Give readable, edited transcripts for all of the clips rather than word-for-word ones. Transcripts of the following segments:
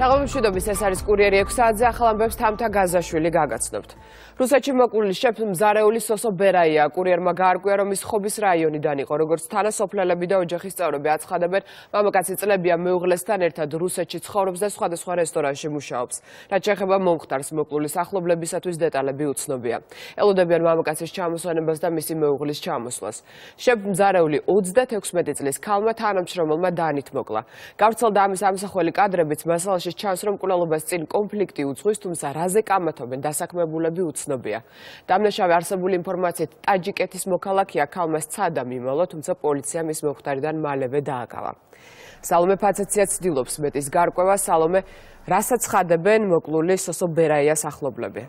საღამომშვიდობის ეს არის კურიერი 6 საათზე ახალ ამბებს თამთა გაზაშვილი გაგაცნობთ. რუსეთში მოკლული შეფ მზარეული სოსო ბერაია კურიერმა გაარკვია რომ ის ხობის რაიონიდან იყო როგორც თანასოფლელები და ოჯახის წევრები აცხადებენ მამაკაცი წლებია მეუღლესთან ერთად რუსეთში ცხოვრობს და სხვადასხვა რესტორანში მუშაობს. რაც შეეხება მომხდარს მოკლულის ახლობლებისათვის დეტალები უცნობია. ელოდებიან მამაკაცის ჩამოსვენებას და მისი მეუღლის ჩამოსვლას. შეფ მზარეული 36 წლის ქალმა თანამშრომელმა დანით მოკლა. გავრცელდა ამის ამსახველი კადრებიც მასალაში ჩანს რომ მკვლელობას წინ კონფლიქტი უძღვის, თუმცა რაზე კამათობენ დასაქმებულები უცნობია. დამნაშავე არსებული ინფორმაციით ტაჯიკეთის მოქალაქეა ქალმა სცადა მიმოლა, თუმცა პოლიციამ ის მომხდარიდან მალევე დააკავა. სალომე ფაცეცია ცდილობს მეტის გარკვევა. სალომე, რასაც ხადებენ მოკლული სოსო ბერაიას ახლობლები?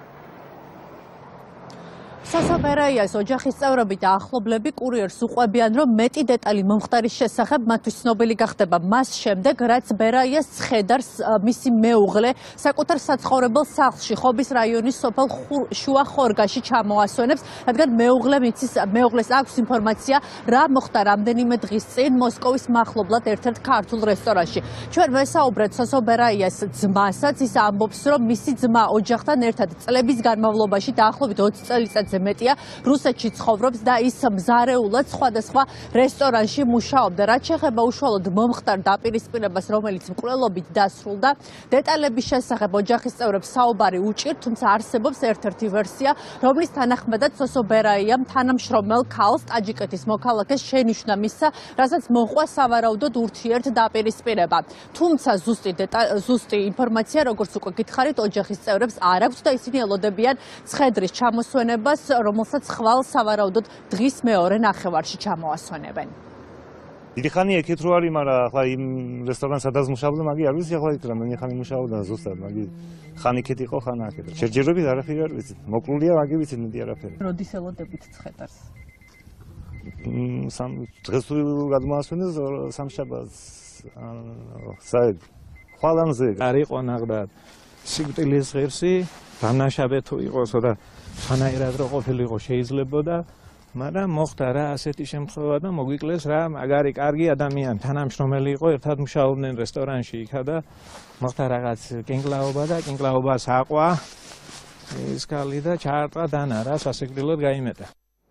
სოსო ბერაიას ოჯახის წევრები და ახლობლები კურიერს უყვებიან, რომ მეტი დეტალი მომხდარის შესახებ მათთვის ცნობილი გახდება მას შემდეგ, რაც ბერაიას ცხედარს მისი მეუღლე საკუთარ საცხოვრებელ სახლში ხობის რაიონის სოფელ შუა ხორგაში ჩამოასვენებს, რადგან მეუღლეს აქვს ინფორმაცია, რა მოხდა რამდენიმე დღის წინ მოსკოვის მახლობლად ერთ-ერთ ქართულ რესტორანში. ჩვენ ვესაუბრეთ სოსო ბერაიას ძმასაც, ის ამბობს, რომ მისი ძმა ოჯახთან ერთად წლების განმავლობაში დაახლოებით 20 წელიწადზე მეტია რუსეთში ცხოვრობს და ის მზარეულად სხვადასხვა რესტორანში მუშაობდა. რაც შეეხება უშუალოდ მომხდარ დაპირისპირებას, რომელიც მკვლელობით დასრულდა, დეტალების შესახებ ოჯახის წევრებს საუბარი უჭირთ, თუმცა არსებობს ერთ-ერთი ვერსია, რომლის თანახმადაც სოსო ბერაიამ თანამშრომელ ქალს ტაჯიკეთის მოქალაქეს შენიშვნა მისცა, რასაც მოჰყვა სავარაუდოდ ურთიერთ დაპირისპირება. თუმცა ზუსტი ინფორმაცია, როგორც უკვე გითხარით, ოჯახის წევრებს არ აქვს და ისინი ელოდებიან ცხედრის ჩამოსვენებას, რომელსაც ხვალ სავარაუდოდ დღის მეორე ნახევარში ჩამოასვენებენ. დიდი ხანია იქით რო არის, მაგრამ ახლა იმ რესტორანს სადაც მუშაობდა, მაგი არ ვიცი ახლა იქ რამდენი ხანი მუშაობდა ზუსტად, მაგი ხან იქით იყო, ხან აქეთ. შერჯერობით არაფერი არ ვიცი. მოკლულია, მაგი ვიცი მეტი არაფერი. როდის ელოდებით ცხედარს? დღეს გადმოასვენეს სამშაბათს. საერთოდ ხვალანზე არ იყო ნახდათ სიკვდილის ღირსი, დამნაშავე თუ იყოსო და ხანაერად რო ყოფილიყო შეიძლებოდა, მაგრამ მოხდა რა ასეთი შემთხვევა და მოგვიკლეს რა მაგარი კარგი ადამიანი თანამშრომელი იყო, ერთად მუშაობდნენ რესტორანში იქა და მოხდა რაღაც კენკლაობა და კენკლაობას აყვა ის ქალი და ჩაარტყა დანა რა სასიკვდილოდ გაიმეტა.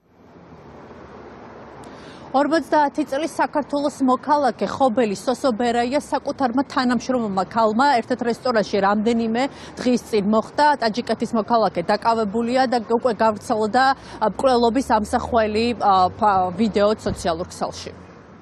50 წლის საქართველოს მოქალაქე ხობელი სოსო ბერაია საკუთარმა თანამშრომელმა ქალმა ერთ-ერთ რესტორანში რამდენიმე დღის წინ მოხდა. ტაჯიკეთის მოქალაქე დაკავებულია და უკვე გავრცელდა მკვლელობის ამსახველი ვიდეო სოციალურ ქსელში.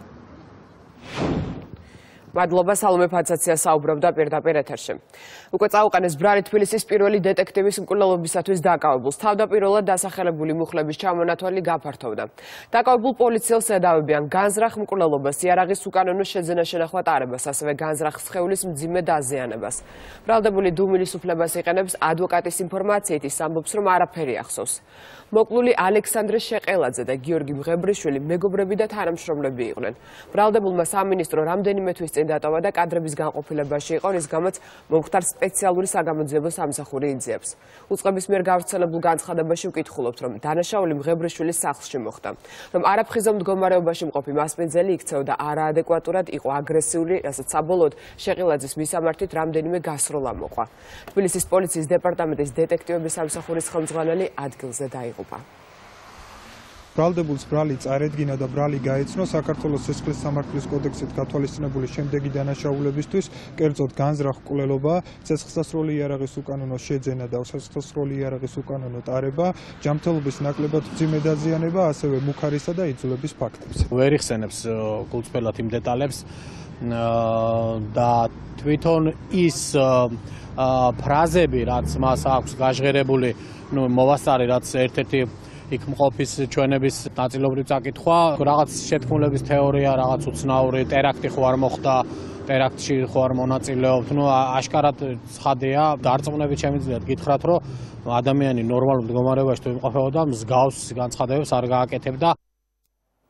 მადლობა სალომე ფაცაცია საუბრობდა პირდაპირ ეთერში. უკვე წაუყენეს ბრალი თბილისის პირველი დეტექტივის მკვლელობისათვის დაკავებულს. თავდაპირველად დასახელებული მუხლების ჩამონათვალი გაფართოვდა. დაკავებულ პოლიციელს ედავებიან განზრახ მკვლელობას, იარაღის უკანონო შეძენა-შენახვა ტარებას, ასევე განზრახ სხეულის მძიმე დაზიანებას. ბრალდებული დუმილის უფლებას იყენებს ადვოკატის ინფორმაციით, ის ამბობს, რომ არაფერი ახსოვს. მოკლული ალექსანდრე შეყელაძე და გიორგი მღებრიშვილი მეგობრები და თანამშრომლები იყვნენ. ბრალდებულმა სამინისტრო რამდენიმე თვის წინ დატოვა და კადრების განყოფილებაში იყო, რის გამოც მომხდარს სპეციალური საგამოძიებო სამსახური იძიებს. უწყების მიერ გავრცელებულ განცხადებაში ვკითხულობთ, რომ დანაშაული მღებრიშვილის სახლში მოხდა, რომ არაფხიზო მდგომარეობაში მყოფი მასპინძელი იქცეოდა არაადეკვატურად, იყო აგრესიული, რასაც საბოლოოდ შეყელაძის მისამართით რამდენიმე გასროლა მოყვა. თბილისის პოლიციის დეპარტამენტის დეტექტივების სამსახურის ხელმძღვანელი ადგილზე დაიღუპა. ბრალდებულს ბრალი წარედგინა და ბრალი გაეცნო საქართველოს სისხლის სამართლის კოდექსით გათვალისწინებული შემდეგი დანაშაულებისთვის, კერძოდ განზრახ მკვლელობა, ცეცხლსასროლი იარაღის უკანონო შეძენა და ცეცხლსასროლი იარაღის უკანონო ტარება, ჯანმრთელობის ნაკლებად მძიმე დაზიანება, ასევე მუქარისა და იძულების ფაქტებს. ვერ იხსენებს გულწრფელად იმ დეტალებს და თვითონ ის ფრაზები, რაც მას აქვს გაჟღერებული, მოვასწარე, რაც ერთ-ერთი იქ მყოფის ჩვენების ნაწილობრივ წაკითხვა, რაღაც შეთქმულების თეორია, რაღაც უცნაური ტერაქტი ხო არ მოხდა, ტერაქტში ხო არ მონაწილეობთ, აშკარად ცხადია, დარწმუნებით შემიძლიათ გითხრათ, რომ ადამიანი ნორმალურ მდგომარეობაში თუ იმყოფებოდა, მსგავს განცხადებებს არ გააკეთებდა.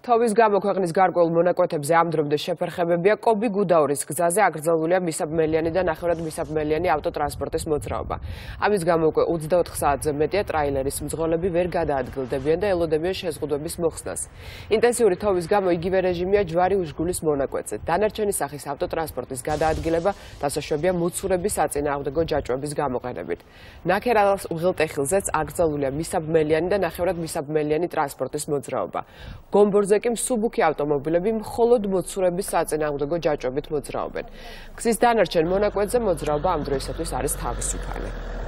თავის გამო ქვეყნის გარკვეულ მონაკვეთებზე ამ დრომდე შეფერხებებია კობი გუდაურის გზაზე აკრძალულია მისაბმელიანი და ნახევრად მისაბმელიანი ავტოტრანსპორტის მოძრაობა. ამის გამო უკვე 24 საათზე მეტია ტრაილერის მძღოლები ვერ გადაადგილდებიან და ელოდებიან შეზღუდვების მოხსნას. ინტენსიური თოვის გამო იგივე რეჟიმია ჯვარი-უშგულის მონაკვეთზე. დანარჩენი სახის ავტოტრანსპორტის გადაადგილება დასაშვებია მოცურების საწინააღმდეგო ჯაჭვების გამოყენებით. ნაქერალ უღელტეხილზეც აკრძალულია მისაბმელიანი და ნახევრად მისაბმელიანი ტრანსპორტის მოძრაობა. გომბორზე კი მსუბუქი ავტომობილები მხოლოდ მოცურების საწინააღმდეგო ჯაჭვებით მოძრაობენ. გზის დანარჩენ მონაკვეთზე მოძრაობა ამ დროისათვის არის თავისუფალი.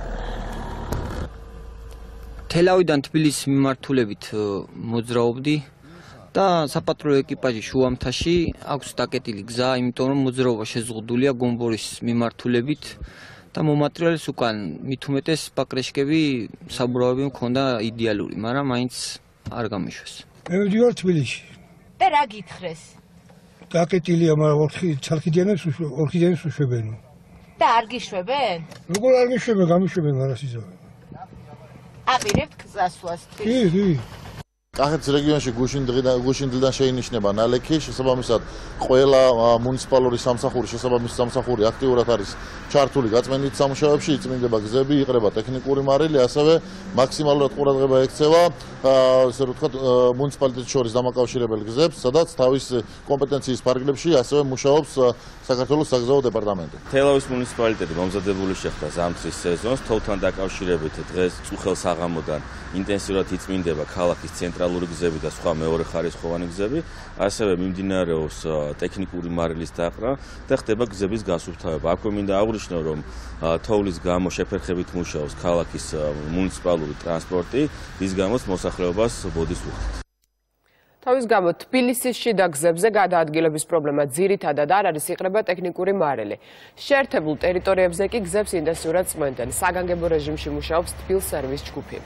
თელავიდან თბილისის მიმართულებით მოძრაობდი და საპატრულო ეკიპაჟი შუამთაში აქვს დაკეტილი გზა, იმიტომ რომ მოძრაობა შეზღუდულია გომბორის მიმართულებით და მომატრიალეს უკან მით უმეტეს პაკრეშკები საბურავები მქონდა იდეალური, მაგრამ მაინც არ გამიშვეს. მე ვიდივარ თბილისში. და რა გითხრეს? დაკეტილია, მაგრამ ცალკიდიანებს უშვებენ. და არ გიშვებენ? როგორ არ გიშვებენ, გამიშვებენ მარასიზავე. აპირებთ გზასვლას. კი. კახეთის რეგიონში გუშინდლიდან შეინიშნება ნალექი, შესაბამისად ყველა მუნიციპალური სამსახური, შესაბამისი სამსახური აქტიურად არის ჩართული გაწმენდით სამუშაოებში, იწმინდება გზები, იყრება ტექნიკური მარილი, ასევე მაქსიმალურად ყურადღება ექცევა ასე რომ ვთქვათ მუნიციპალიტეტს შორის დამაკავშირებელ გზებს, სადაც თავის კომპეტენციის ფარგლებში ასევე მუშაობს საქართველოს საგზაო დეპარტამენტი. თელავის მუნიციპალიტეტი მომზადებული შეხვდა ზამთრის სეზონს, თოვთან დაკავშირებით დღეს წუხელ საღამოდან ინტენსიურად იწმინდება ქალაქის ცენტრალური გზები და სხვა მეორეხარისხოვანი გზები, ასევე მიმდინარეობს ტექნიკური მარილის დაყრა და ხდება გზების გასუფთავება. აქვე მინდა აღვნიშნო, რომ თოვლის გამო შეფერხებით მუშაობს ქალაქის მუნიციპალური ტრანსპორტი, რის გამოც მოსახლეობას ბოდის უხდით. თავის გამო თბილისის შიდა გზებზე გადაადგილების პრობლემა ძირითადად არ არის, იყრება ტექნიკური მარილი. შეერთებულ ტერიტორიებზე კი გზებს ინტენსიურად წმენდნენ. საგანგებო რეჟიმში მუშაობს თბილსერვის ჯგუფი.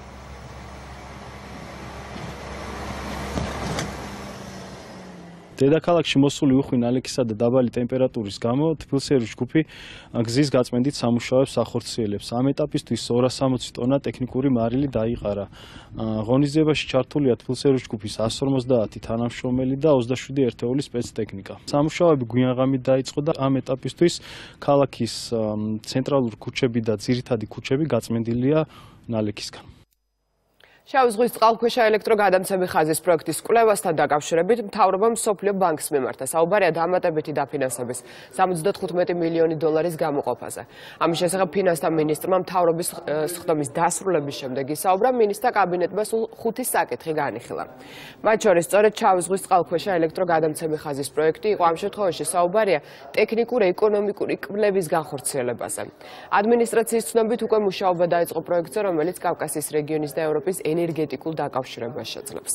დედაქალაქში მოსული უხვი ნალექისა და დაბალი ტემპერატურის გამო თბილსერვის ჯგუფი გზის გაწმენდით სამუშაოებს ახორციელებს. ამ ეტაპისთვის 260 ტონა ტექნიკური მარილი დაიყარა. ღონისძიებაში ჩართულია თბილსერვის ჯგუფის 150 თანამშრომელი და 27 ერთეული სპეცტექნიკა. სამუშაოები გვიანღამით დაიწყო და ამ ეტაპისთვის ქალაქის ცენტრალური ქუჩები და ძირითადი ქუჩები გაწმენდილია ნალექისგან. შავი ზღვის წყალქვეშა ელექტროგადამცემი ხაზის პროექტის კვლევასთან დაკავშირებით მთავრობამ მსოფლიო ბანკს მიმართა საუბარია დამატებითი დაფინანსების 75 მილიონი დოლარის გამოყოფაზე. ამის შესახებ ფინანსთა მინისტრმა მთავრობის სხდომის დასრულების შემდეგ ისაუბრა, მინისტრთა კაბინეტმა სულ 5 საკითხი განიხილა. მათ შორის სწორედ შავი ზღვის წყალქვეშა ელექტროგადამცემი ხაზის პროექტი იყო. ამ შემთხვევაში საუბარია ტექნიკურ-ეკონომიკური კვლევის განხორციელებაზე. ადმინისტრაციის ცნობით უკვე მუშაობა დაიწყო პროექტზე, რომელიც კავკასიის რეგიონის და ევროპის ენერგეტიკულ დაკავშირებას შეძლებს.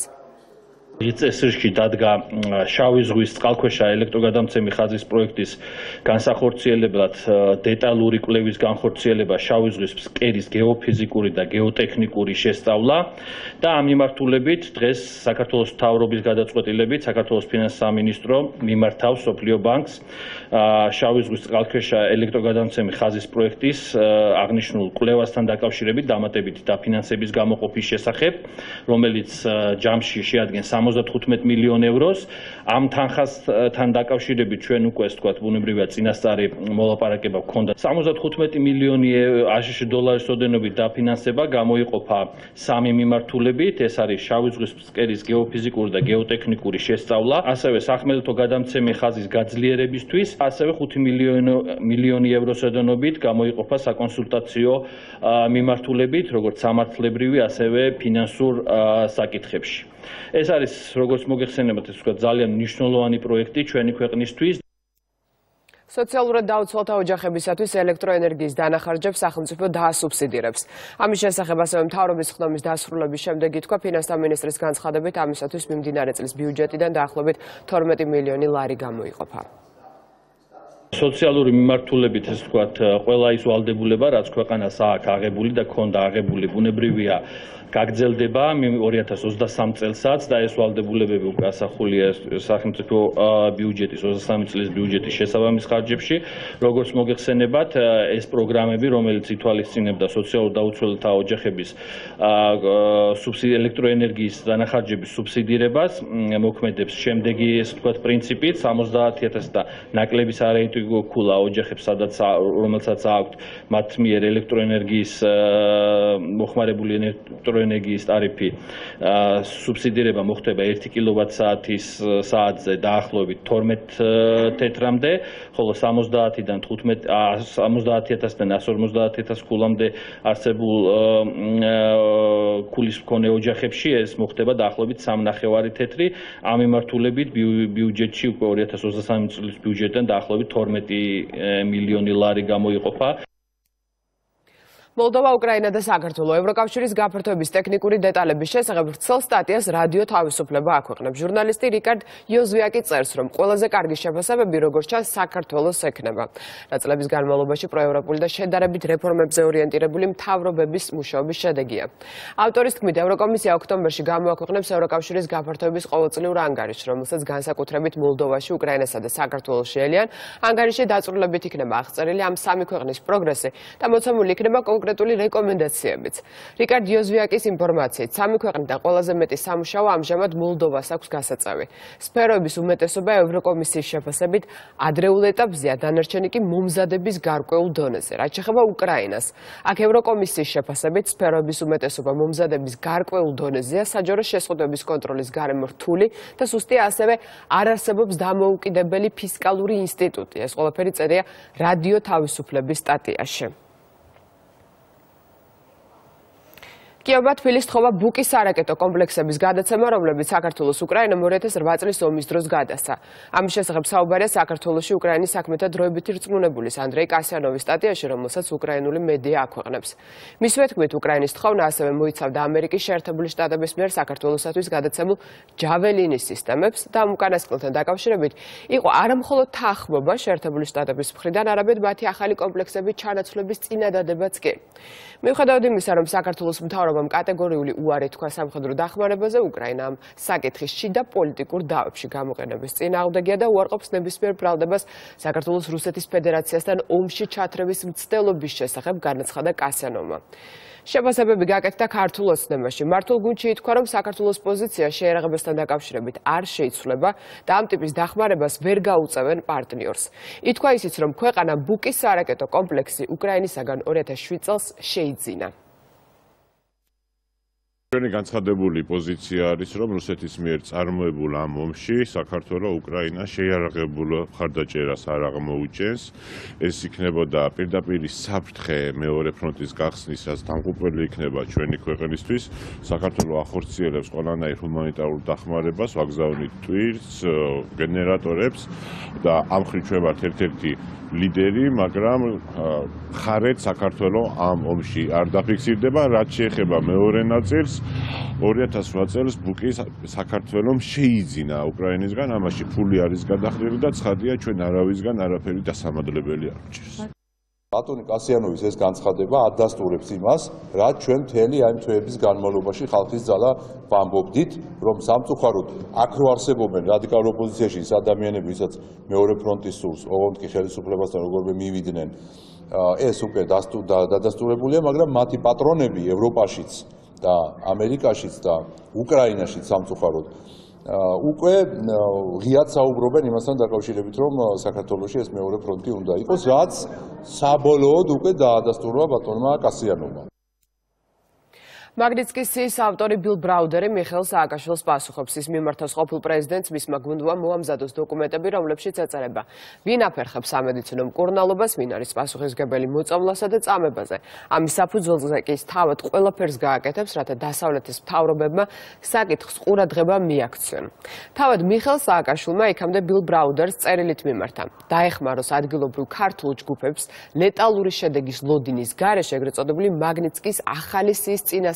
წესრიგში დადგა შავი ზღვის წყალქვეშა ელექტროგადამცემი ხაზის პროექტის განსახორციელებლად დეტალური კვლევის განხორციელება, შავი ზღვის ფსკერის გეოფიზიკური და გეოტექნიკური შესწავლა და ამ მიმართულებით დღეს საქართველოს მთავრობის გადაწყვეტილებით საქართველოს ფინანსთა სამინისტრო მიმართავს მსოფლიო ბანკს შავი ზღვის წყალქვეშა ელექტროგადამცემი ხაზის პროექტის აღნიშნულ კვლევასთან დაკავშირებით დამატებითი დაფინანსების გამოყოფის შესახებ, რომელიც ჯამში შეადგენს 75 მილიონ ევროს. ამ თანხასთან დაკავშირებით ჩვენ უკვე ასე ვთქვათ, ბუნებრივია წინასწარი მოლაპარაკება გქონდა. 75 მილიონი აშშ დოლარის ოდენობით დაფინანსება გამოიყოფა 3 მიმართულებით. ეს არის შავი ზღვის ფსკერის გეოფიზიკური და გეოტექნიკური შესწავლა, ასევე სახმელეთო გადამცემი ხაზის გაძლიერებისთვის, ასევე 5 მილიონი ევროს ოდენობით გამოიყოფა საკონსულტაციო მიმართულებით, როგორც სამართლებრივი, ასევე ფინანსურ საკითხებში. ეს არის როგორც მოგეხსენებათ, ეს ვთქვათ, ძალიან მნიშვნელოვანი პროექტი ჩვენი ქვეყნისთვის. სოციალურად დაუცველთა ოჯახებისათვის ელექტროენერგიის დანახარჯებს სახელმწიფო დაასუბსიდირებს. ამის შესახებ ასევე მთავრობის სხდომის დასრულების შემდეგ ითქვა ფინანსთა მინისტრის განცხადებით, ამისათვის მიმდინარე წლის ბიუჯეტიდან დაახლოებით 12 მილიონი ლარი გამოიყოფა. სოციალური მიმართულებით, ეს ვთქვათ, ყველა ის ვალდებულება, რაც ქვეყანას აქვს აღებული და ქონდა აღებული, ბუნებრივია გაგრძელდება 2023 წელსაც და ეს ვალდებულებები უკვე ასახულია სახელმწიფო ბიუჯეტის 23 წლის ბიუჯეტის შესაბამის ხარჯებში, როგორც მოგეხსენებათ, ეს პროგრამები, რომელიც ითვალისწინებდა სოციალურ დაუცველთა ოჯახების ელექტროენერგიის დანახარჯების სუბსიდირებას, მოქმედებს შემდეგი ეს თქვათ პრინციპით 70,000 და ნაკლების არაიტვიგო ქულა ოჯახებს, რომელსაც აქვთ მათ მიერ ელექტროენერგიის მოხმარებული ელექტროენერგიის ტარიფი სუბსიდირება მოხდება 1 კილოვატ-საათზე დაახლოებით 12 თეთრამდე, ხოლო 70-დან 70,000-დან 150,000 ქულამდე არსებულ ქულის მქონე ოჯახებში ეს მოხდება დაახლოებით 3,5 თეთრი. ამ მიმართულებით ბიუჯეტში უკვე 2023 წლის ბიუჯეტიდან დაახლოებით 12 მილიონი ლარი გამოიყოფა. მოლდოვა, უკრაინა და საქართველო ევროკავშირის გაფართოების ტექნიკური დეტალების შესახებ ვრცელ სტატიას რადიო თავისუფლება აქვეყნებს. ჟურნალისტი რიკარდ იოზვიაკი წერს, რომ ყველაზე კარგი შეფასებები როგორც ჩანს საქართველოს ექნება. ნაწილების განმავლობაში პროევროპული და შედარებით რეფორმებზე ორიენტირებული მთავრობების მუშაობის შედეგია. ავტორის თქმით, ევროკომისია ოქტომბერში გამოაქვეყნებს ევროკავშირის გაფართოების ყოველწლიურ ანგარიშს, რომელსაც განსაკუთრებით მოლდოვაში, უკრაინასა და საქართველოში ელიან. ანგარიში დაწვრილებით იქნება აღწერილი ამ სამი ქვეყნის პროგრესი და მოცემული იქნება კონკრეტული რეკომენდაციებიც. რიკარდ იოზვიაკის ინფორმაციით, სამი ქვეყნიდან ყველაზე მეტი სამუშაო ამჟამად მოლდოვას აქვს გასაწევი. სფეროების უმეტესობა ევროკომისიის შეფასებით ადრეულ ეტაპზეა, დანარჩენი კი მომზადების გარკვეულ დონეზე. რაც შეეხება უკრაინას, აქ ევროკომისიის შეფასებით სფეროების უმეტესობა მომზადების გარკვეულ დონეზეა, საჯარო შეზღუდვების კონტროლის გარემო რთული და სუსტია, ასევე არ არსებობს დამოუკიდებელი ფისკალური ინსტიტუტი. ეს ყველაფერი წერია რადიო თავისუფლების სტატიაში. კიევმა თბილისს თხოვა ბუკის არაკეტო კომპლექსების გადაცემა, რომლებიც საქართველოს უკრაინამ 2008 წლის ომის დროს გადასცა. ამის შესახებ საუბარია საქართველოში უკრაინის საქმეთა დროებითი რწმუნებულის ანდრეი კასიანოვის სტატიაში, რომელსაც უკრაინული მედია აქვეყნებს. მისივე თქმით, უკრაინის თხოვნა ასევე მოიცავდა ამერიკის შეერთებული შტატების მიერ საქართველოსათვის გადაცემულ ჯაველინის სისტემებს და ამ უკანასკნელთან დაკავშირებით იყო არა მხოლოდ თანხმობა შეერთებული შტატების მხრიდან, არამედ მათი ახალი კომპლექსების ჩანაცვლების წინადადებაც კი. მიუხედავად იმისა, რომ საქართველოს მთავრობამ კატეგორიული უარი თქვა სამხედრო დახმარებაზე, უკრაინა ამ საკითხის შიდა პოლიტიკურ დავებში გამოყენების წინააღმდეგია და უარყოფს ნებისმიერ ბრალდებას საქართველოს რუსეთის ფედერაციასთან ომში ჩათრევის მცდელობის შესახებ, განაცხადა კასიანოვმა. შეფასებები გაკეთდა ქართულ ოცნებაში. მართულ გუნდში ითქვა, რომ საქართველოს პოზიცია შეიარაღებასთან დაკავშირებით არ შეიცვლება და ამ ტიპის დახმარებას ვერ გაუწევენ პარტნიორს. ითქვა ისიც, რომ ქვეყანამ ბუკის არაკეტო კომპლექსი უკრაინისაგან 2007 წელს შეიძინა. ჩვენი განცხადებული პოზიცია არის, რომ რუსეთის მიერ წარმოებულ ამ ომში საქართველოს უკრაინას შეიარაღებულ მხარდაჭერას არ აღმოუჩენს. ეს იქნებოდა პირდაპირ საფრთხე მეორე ფრონტის გახსნისას, დამღუპველი იქნება ჩვენი ქვეყნისთვის. საქართველოს ახორციელებს ყველანაირ ჰუმანიტარულ დახმარებას, ვაგზავნით ტვირთს, გენერატორებს და ამ მხრივ ჩვენ ვართ ერთ-ერთი ლიდერი, მაგრამ ხარეთ საქართველოს ამ ომში არ დაფიქსირდება. რაც შეეხება მეორე ნაწილს, 2008 წელს ბუკი საქართველოს შეიძინა უკრაინისგან, ამაში ფული არის გადახრილი და ცხადია, ჩვენ არავისგან არაფერი დასამადლებელი არ გჭირს. ბატონი კასიანოვის ეს განცხადება ადასტურებს იმას, რაც ჩვენ მთელი ამ თვეების განმავლობაში ხალხის ძალა ვამბობდით, რომ სამწუხაროდ აქ რო არსებობენ რადიკალურ ოპოზიციაში ის ადამიანები, ვისაც მეორე ფრონტის სურს, ოღონდ კი ხელისუფლებასთან როგორმე მივიდნენ, ეს უკვე დადასტურებულია, მაგრამ მათი პატრონები ევროპაშიც და ამერიკაშიც და უკრაინაშიც სამწუხაროდ უკვე ღიად საუბრობენ იმასთან დაკავშირებით, რომ საქართველოში ეს მეორე ფრონტი უნდა იყოს, რაც საბოლოოდ უკვე დაადასტურა ბატონმა კასიანოვმა. მაგნიტსკის სიის ავტორი ბილ ბრაუდერი მიხეილ სააკაშვილს პასუხობს. ის მიმართავს ყოფილ პრეზიდენტს მისმა გუნდმა მოამზადოს დოკუმენტები, რომლებშიც ეწერება, ვინ აფერხებს სამედიცინო მკურნალობას, ვინ არის პასუხისმგებელი მოწამვლასა და წამებაზე. ამის საფუძველზე კი ის თავად ყველაფერს გააკეთებს, რათა დასავლეთის მთავრობებმა საკითხს ყურადღება მიაქციონ. თავად მიხეილ სააკაშვილმა იქამდე ბილ ბრაუდერს წერილით მიმართა. დაეხმაროს ადგილობრივ ქართულ ჯგუფებს ლეტალური შედეგის ლოდინის გარეშე, ეგრეთ წოდებული მაგნიტსკის ახალი სიის წინასწარ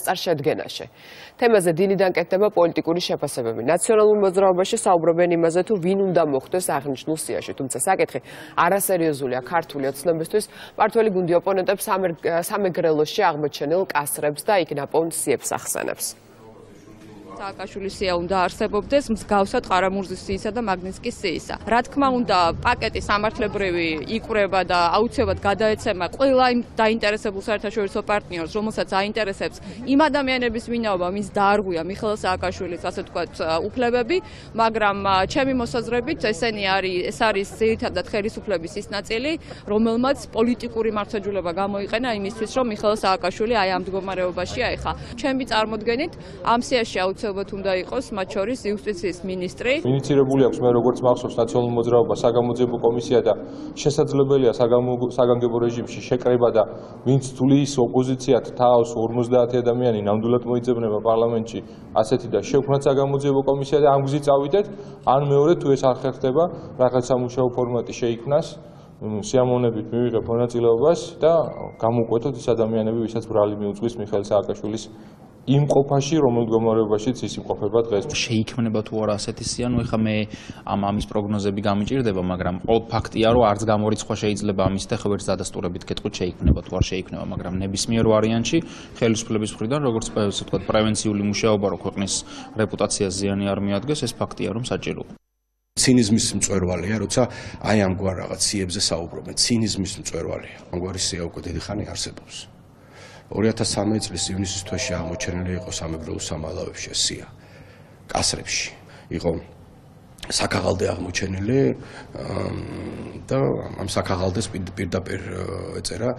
აღწარ შედგენაში. თემაზე დილიდან კეთდება პოლიტიკური შეფასებები. ნაციონალურ მოძრაობაში საუბრობენ იმაზე, თუ ვინ უნდა მოხვდეს აღნიშნულ სიაში, თუმცა საკითხი არასერიოზულია ქართული ოცნებისთვის. მმართველი გუნდი ოპონენტებს სამეგრელოში აღმოჩენილ კასრებს და იქ ნაპოვნ სიებს ახსენებს. სააკაშვილის სია უნდა არსებობდეს მსგავსად ყარამურზის სიისა და მაგნიტსკის სიისა. რა თქმა უნდა, პაკეტი სამართლებრივი იკვრება და აუცილებლად გადაეცემა ყველა იმ დაინტერესებულ საერთაშორისო პარტნიორს, რომელსაც აინტერესებს იმ ადამიანების ვინაობა, ვის დაარღვია მიხეილ სააკაშვილის, ასე ვთქვათ, უფლებები, მაგრამ ჩემი მოსაზრებით ეს არის ძირითადად ხელისუფლების ის ნაწილი, რომელმაც პოლიტიკური მართლმსაჯულება გამოიყენა იმისთვის, რომ მიხეილ სააკაშვილი აი ამ მდგომარეობაშია ეხლა. ჩემი წარმოდგენით, ამ სიაში აუცილებლად უნდა იყოს მათ შორის იუსტიციის მინისტრი. ინიცირებული აქვს მე როგორც მახსოვს ნაციონალურ მოძრაობას საგამოძიებო კომისია და შესაძლებელია საგანგებო რეჟიმში შეკრება და ვინც თulis ოპოზიციათ თავს 50 ადამიანი ნამდვილად მოიძებნება პარლამენტში ასეთი და შევქმნათ საგამოძიებო კომისია და ამ გზით წავიდეთ ან მეორე თუ ეს არ ხერხდება რაღაც სამუშაო ფორმატი შეიქმნას სიამოვნებით მივიღებ მონაწილეობას და გამოვკვეთოთ ის ადამიანები ვისაც ბრალი მიუძღვის მიხეილ სააკაშვილის იმ ყოფაში, რომელ მდგომარეობაშიც ის იმყოფება დღეს. შეიქმნება თუ არა ასეთი სია, ნუ ეხლა მე ამის პროგნოზები გამიჭირდება, მაგრამ ყოველ ფაქტია, რომ არც გამორიცხვა შეიძლება ამის და ხევერს დადასტურებით კეთყვით შეიქმნება თუ არ შეიქმნება, მაგრამ ნებისმიერ ვარიანტში ხელისუფლების მხრიდან, როგორც ასე ვთქვათ, პრევენციული მუშაობა, რომ ქვეყნის რეპუტაციას ზიანი არ მიადგეს, ეს ფაქტია, რომ საჭიროა. ცინიზმის მწვერვალია, როცა აი ამგვარ რაღაც სიებზე საუბრობენ, ცინიზმის მწვერვალია. ამგვარი სია უკვე დიდი ხანი არსებობს. 2013 წლის ივნისის თვეში აღმოჩენილი იყო სამეგრელოს სამალავებში სია კასრებში იყო საქაღალდე აღმოჩენილი და ამ საქაღალდეს პირდაპირ ეწერა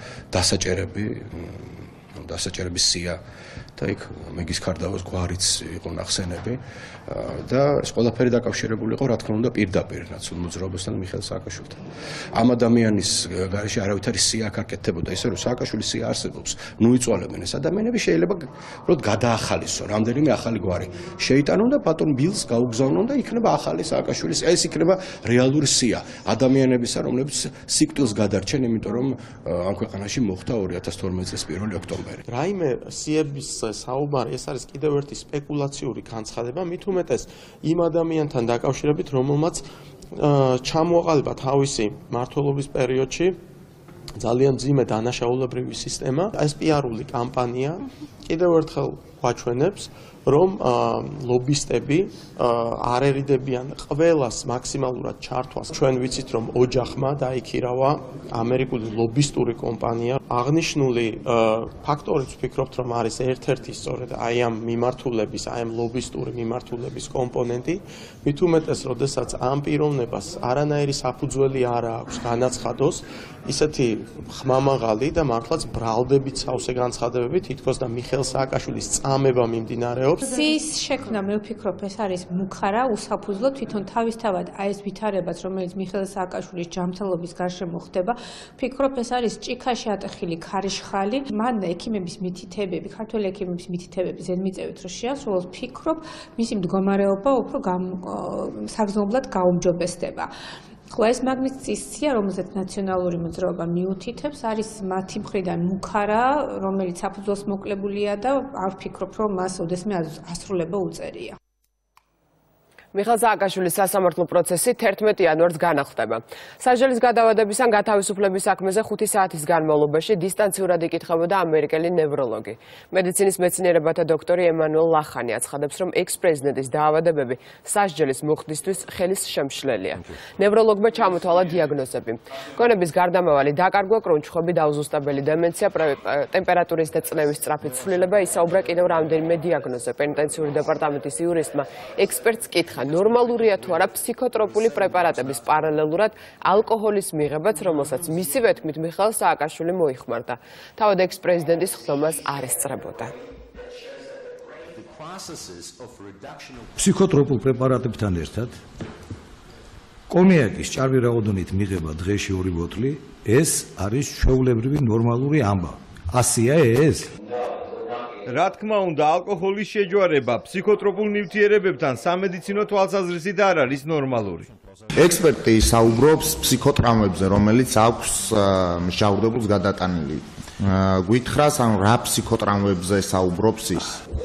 დასაჭერების სია და იქ მეგის ქარდავოს გვარიც იყო ნახსენები და ეს ყველაფერი დაკავშირებული იყო რა თქმა უნდა პირდაპირ ნაციონალურ მოძრაობასთან და მიხეილ სააკაშვილთან. ამ ადამიანის გარეშე არავითარი სია აქ არ კეთდებოდა, ისე რომ სააკაშვილის სია არსებობს, ნუ იწვალებენ ეს ადამიანები შეიძლება უბრალოდ გადაახალისონ, რამდენიმე ახალი გვარი შეიტანონ და ბატონ ბილს გაუგზავნონ და იქნება ახალი სააკაშვილის, ეს იქნება რეალური სია ადამიანებისა, რომლებიც სიკვდილს გადარჩენ, იმიტომ რომ ამ ქვეყანაში მოხდა 2012 წლის 1 ოქტომბერი. რაიმე სიების საუბარი ეს არის კიდევ ერთი სპეკულაციური განცხადება, მით უმეტეს იმ ადამიანთან დაკავშირებით, რომელმაც ჩამოაყალიბა თავისი მმართველობის პერიოდში ძალიან მძიმე დანაშაულებრივი სისტემა. ეს პიარული კამპანია კიდევ ერთხელ გვაჩვენებს, რომ ლობისტები არ ერიდებიან ყველას მაქსიმალურად ჩართვას. ჩვენ ვიცით, რომ ოჯახმა დაიქირავა ამერიკული ლობისტური კომპანია. აღნიშნული ფაქტორიც ვფიქრობთ, რომ არის ერთ-ერთი სწორედ აი ამ მიმართულების, აი ამ ლობისტური მიმართულების კომპონენტი. მით უმეტეს, როდესაც ამ პიროვნებას არანაირი საფუძველი არ აქვს განაცხადოს, ისეთი ხმამაღალი და მართლაც ბრალდებით სავსე განცხადებები თითქოს და მიხეილ სააკაშვილის წამება მიმდინარეობს. სიის შექმნა მე ვფიქრობ ეს არის მუხარა უსაფუძვლო თვითონ თავისთავად აი ეს ვითარებაც რომელიც მიხეილ სააკაშვილის ჯანმრთელობის გარშემო ხდება ვფიქრობ ეს არის ჭიქაში ატეხილი ქარიშხალი მან ექიმების მითითებები ქართველი ექიმების მითითებები ზედმიწევით რომ შეასრულოს ვფიქრობ მისი მდგომარეობა უფრო საგრძნობლად გაუმჯობესდება. ხო ეს მაგნიტსკის სია, რომელზეც ნაციონალური მოძრაობა მიუთითებს, არის მათი მხრიდან მუხარა, რომელიც საფუძველს მოკლებულია და არ ვფიქრობ, რომ მას ოდესმე ასრულება უწერია. მიხეილ სააკაშვილის სასამართლო პროცესი 11 იანვარს განახლდება. სასჯელის გადავადების ან გათავისუფლების საქმეზე 5 საათის განმავლობაში დისტანციურად იკითხებოდა ამერიკელი ნევროლოგი. მედიცინის მეცნიერებათა დოქტორი ემანუელ ლახანი აცხადებს, რომ ექს-პრეზიდენტის დაავადებები სასჯელის მოხდისთვის ხელის შემშლელია. ნევროლოგმა ჩამოთვალა დიაგნოზები. გონების გარდამავალი დაკარგვა, კრონჩხები, დაუზუსტებელი დემენცია, ტემპერატურის და წნევის სწრაფი ცვლილება, ისაუბრა კიდევ რამდენიმე დიაგნოზზე. პენიტენციური დეპარტამენტის იურისტმა ექსპერტს კითხა ნორმალურია თუ არა ფსიქოტროპული პრეპარატების პარალელურად ალკოჰოლის მიღებაც, რომელსაც მისივე თქმით მიხეილ სააკაშვილი მოიხმარდა. თავად ექს-პრეზიდენტის ხდომას არ ესწრებოდა. ფსიქოტროპულ პრეპარატებთან ერთად კონიაკის ჭარბი რაოდენობით მიღება დღეში 2 ბოთლი, ეს არის ჩვეულებრივი ნორმალური ამბავი. ასია ეს? რა თქმა უნდა, ალკოჰოლის შეჯვარება ფსიქოტროპულ ნივთიერებებთან სამედიცინო თვალსაზრისით არ არის ნორმალური. ექსპერტი საუბრობს ფსიქოტრამებზე, რომელიც აქვს მჟავრდებულს გადატანილი. გვითხრას ან რა ფსიქოტრამვებზე საუბრობს ის.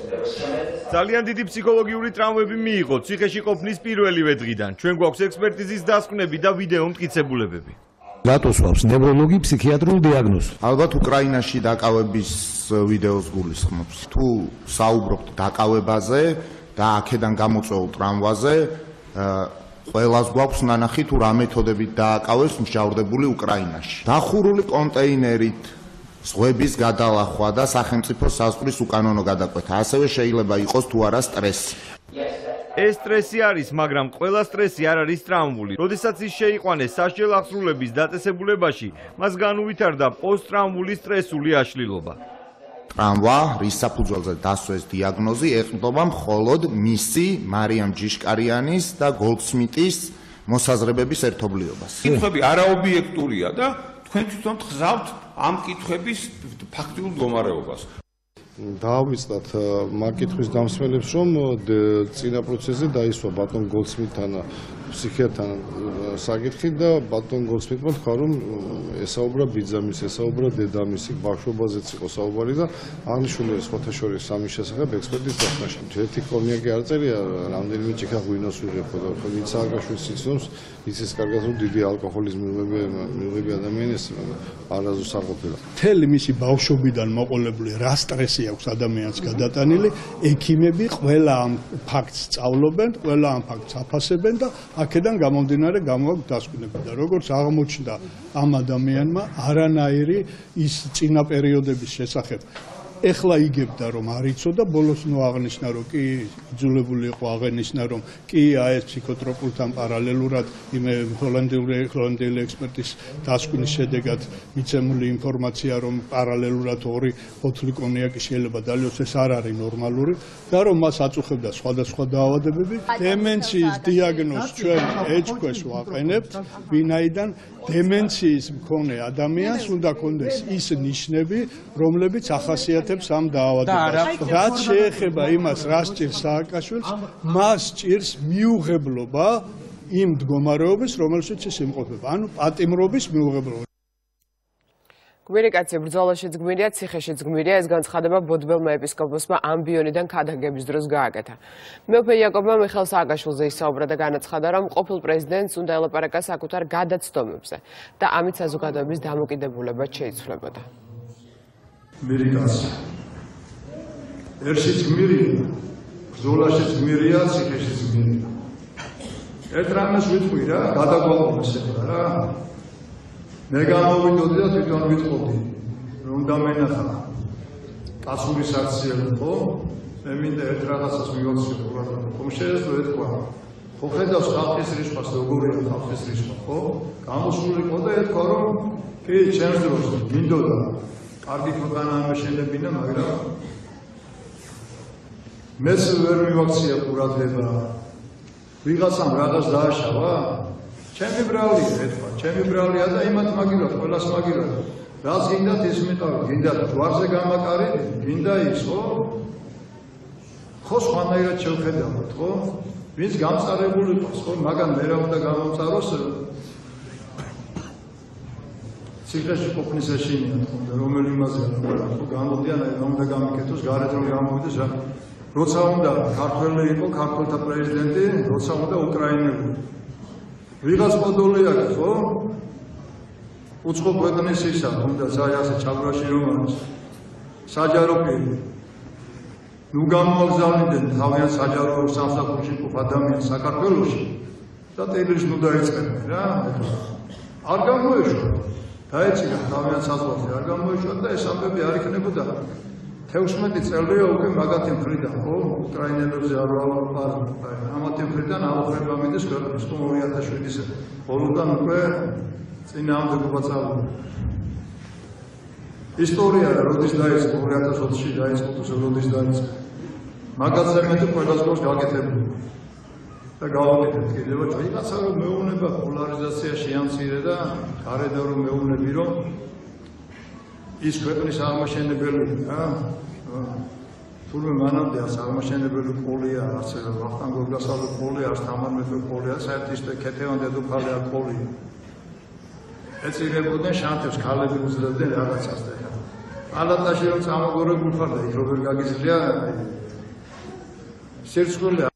ძალიან დიდი ფსიქოლოგიური ტრამვები მიიღო ციხეში ყოფნის პირველივე დღიდან. ჩვენ გვაქვს ექსპერტიზის დასკვნები და ვიდეო მტკიცებულებები. რატო სვავს ნევროლოგი ფსიქიატრულ დიაგნოზს? ალბათ უკრაინაში დაკავების ვიდეოს გულისხმობს. თუ საუბრობთ დაკავებაზე და აქედან გამოწვეულ ტრამვაზე, ყველას გვაქვს ნანახი თუ რა მეთოდებით დააკავეს მსჯავრდებული უკრაინაში. დახურული კონტეინერით ზღვების გადალახვა და სახელმწიფო საზღვრის უკანონო გადაკვეთა. ასევე შეიძლება იყოს თუ არა სტრესი. ეს სტრესი არის, მაგრამ ყველა სტრესი არ არის ტრამვული. როდესაც ის შეიყვანეს სასჯელ აღსრულების დაწესებულებაში, მას განუვითარდა პოსტტრამვული სტრესული აშლილობა. ტრამვა, რის საფუძველზე დასვეს დიაგნოზი, ეყრდნობა მხოლოდ მისი, მარიამ ჯიშკარიანის და გოლდსმიტის მოსაზრებების ერთობლიობას. კითხვები არაობიექტურია და თქვენ თვითონ გზავთ ამ კითხვების ფაქტიურ მდგომარეობას. დავიწყდათ მაგ კითხვის დამსმელებს, რომ წინა პროცესზე დაისვა ბატონ გოლდსმიტთან ფსიქიატრთან საკითხი და ბატონ გოლდსმიტმა თქვა, რომ ესაუბრა ბიძამის, ესაუბრა დედამისი, ბავშვობაზეც იყო საუბარი და აღნიშნული სხვათა შორის სამის შესახებ ექსპერტის დასკვნაში. ერთი კონიაკი არ წერია, რამდენიმე ჭიქა ღვინოს ვიღებო და ვინც სააკაშვილის იცნობს, იცის კარგად, რომ დიდი ალკოჰოლის მიღები ადამიანის არაზუსტ არ ყოფილა. მთელი მისი ბავშვობიდან მოყოლებული რა სტრესი აქვს ადამიანს გადატანილი, ექიმები ყველა ამ ფაქტს სწავლობენ, ყველა ამ ფაქტს აფასებენ და აქედან გამომდინარე გამოაქვს დასკვნები და როგორც აღმოჩნდა ამ ადამიანმა არანაირი ის წინა პერიოდების შესახებ ეხლა იგებდა რომ არ იცოდა ბოლოს ნუ აღნიშნა რომ კი იძულებული იყო აღენიშნა რომ კი ეს ფსიქოტროპულთან პარალელურად იმ ჰოლანდიური ექსპერტის დასკვნის შედეგად მიცემული ინფორმაცია რომ პარალელურად ორი ბოთლი კონიაკი შეიძლება დალიოს ეს არ არის ნორმალური და რომ მას აწუხებდა სხვადასხვა დაავადებები დემენციის დიაგნოზს ჩვენ ეჭქვეშ ვაყენებთ ვინაიდან დემენციის მქონე ადამიანს უნდა კონდეს ის ნიშნები რომლებიც ახასიათებს ამ დაავადებას რაც შეეხება იმას რა სჭირს სააკაშვილს მას სჭირს მიუღებლობა იმ მდგომარეობის რომელშიც ის იმყოფება ანუ პატიმრობის მიუღებლობა გმირი კაცი ბრძოლაშიც გმირია, ციხეშიც გმირია, ეს განცხადება ბოდბელმა ეპისკოპოსმა ამბიონიდან ქადაგების დროს გააკეთა. მეუფე იაკობმა მიხეილ სააკაშვილზე ისაუბრა და განაცხადა, რომ ყოფილ პრეზიდენტს უნდა ელაპარაკა საკუთარ გადაცდომებზე და ამით საზოგადოების დამოკიდებულებაც შეიცვლებოდა. გმირი კაცი. ერშიც გმირია, ბრძოლაშიც გმირია, ციხეშიც გმირია. ერთ რამეს ვიტყვი რა, გადაგვაყოფოს ეხლა რა. მე გამოვიდოდი და თვითონ ვიტყოდი რომ დამენახა კაცური საქციელი ხო მე მინდა ერთ რაღაცას მივაქციო ყურადღება ხომ შეიძლება ეთქვა ხო ხედავს ხალხის რისხვას როგორია ხალხის რისხვა ხო გამოსულიყო და ეთქვა რომ კი ჩემს დროს მინდოდა კარგი ქვეყანა ამეშენებინა მაგრამ მეც ვერ მივაქცია ყურადღება ვიღაცამ რაღაც დააშავა ჩემი ბრალია ეთქვა, ჩემი ბრალია და იმათ მაგირად, ყველას მაგირად. რაც გინდათ ის მიყავი, გინდათ ჯვარზე გამაკარი, გინდა ის, ხო? ხო სხვანაირად შევხედავთ, ხო? ვინც გამწარებული იყოს, ხო? მაგან მე რა უნდა გამომწაროს? ციხეში ყოფნის ეშინია, რომელი იმაზეა, ხო? გამოდიან, რა უნდა გამიკეთოს, გარეთ რომ გამოვიდეს, რა. როცა უნდა ქართველი იყო, ქართველთა პრეზიდენტი, როცა უნდა უკრაინელი. ვიღაც პოდოლი აქვს, ხო? უცხო ქვეყნის ისა, უნდა საერთოდ ჩაბრაში რომ არის. საჯარო პირი. ნუ გამოგზავნიდნენ თავიანთ საჯარო სამსახურში ყოფ ადამიანს საქართველოში და ტელევიზიას ნუ დაიწყებენ რა. არ გამოეშვა. დაეჭირა თავიანთ საზღვარზე, არ გამოეშვა და ეს ამბები არ იქნებოდა. 16 წელია უკვე მაგათი მხრიდან, ხო? უკრაინელებზე არ ვალაპარაკობ. ამათი მხრიდან აუხრება მიდის ქვეყნის 2007-ის ბოლოდან უკვე წინააღმდეგობა წავიდა. ისტორია როდის დაიწყო 2020-ში დაიწყო თუ როდის დაიწყო. მაგაზე მეტი ყველას გვაქვს გაკეთებული. და გავაკეთებთ კიდევ ვიღაცა რომ მეუბნება პოლარიზაცია შეამცირე და გარედან რომ მეუბნები რომ ის ქვეყნის აღმაშენებელი რა თურმე მანამდე არც აღმაშენებელი პოლია არც ვახტანგ გოგასალო პოლია არც თამარ მეფე პოლია საერთოდ ქეთევან დედოფალი არ პოლია ეწირებოდნენ შანტებს ქალები უძლებდნენ რაღაცას და ალატაში რომ წამოგორებული ხარ და იქ როგორ გაგიზრდია სირცხული